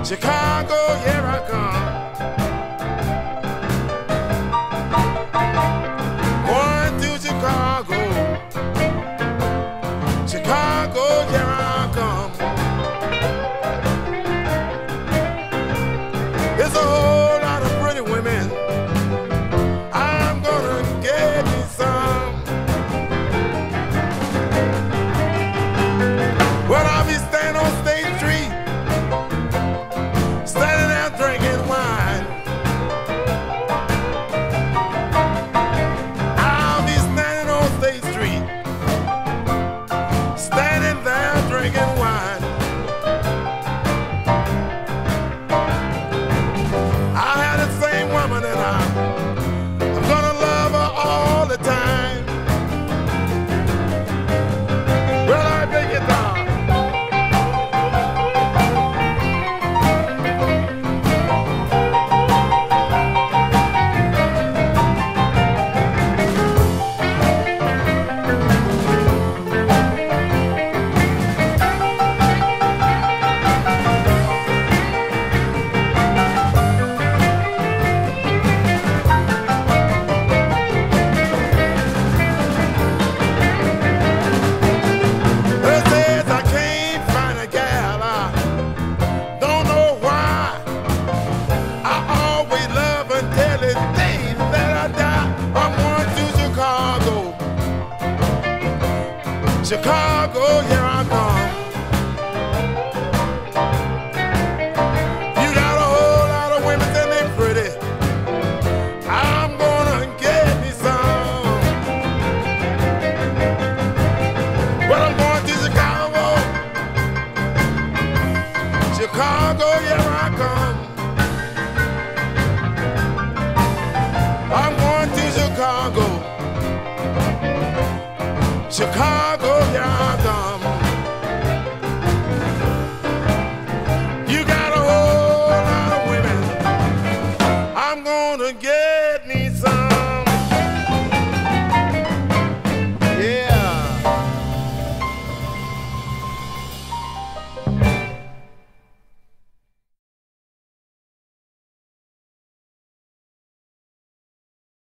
Chicago, here I come. Going to Chicago. Chicago, here I come. There's a whole lot of pretty women. I'm gonna get me some. Well, I'll be standing on State Street, standing there drinking wine. I'll be standing on State Street, standing there drinking wine. I had the same woman and I'm gonna love her all the time. Well, I take it down. Chicago, here I come. You got a whole lot of women and they pretty. I'm gonna get me some. But I'm going to Chicago. Chicago, here I come. I'm going to Chicago. Chicago, yeah.